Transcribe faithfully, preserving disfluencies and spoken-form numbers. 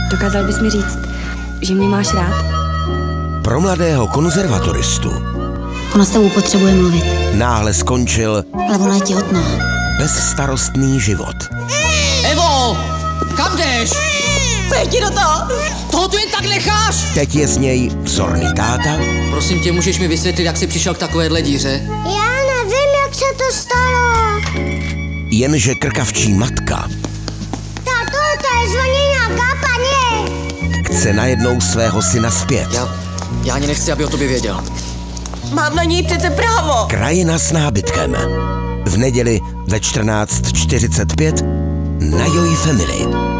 Dokázal bys mi říct, že mě máš rád? Pro mladého konzervatoristu Ona s tebou potřebuje mluvit. náhle skončil Ale ona je těhotná. bezstarostný život. Evo, kam jdeš? Pěti do toho! Toho tu jen tak necháš? Teď je z něj vzorný táta, Prosím tě, můžeš mi vysvětlit, jak jsi přišel k takovéhle díře? Já nevím, jak se to stalo. jenže krkavčí matka Tato, to je zvoní nějaká paní. chce najednou svého syna zpět. Já, já ani nechci, aby o tobě věděl. Mám na něj přece právo. Krajina s nábytkem. V neděli ve čtrnáct čtyřicet pět na Joy Family.